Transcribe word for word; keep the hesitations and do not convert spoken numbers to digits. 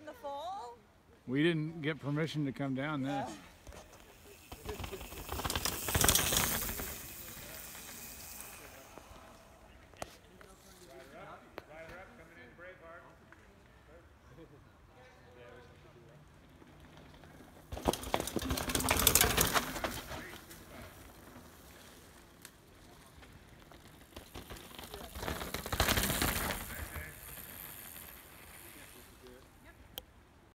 the fall? We didn't get permission to come down this.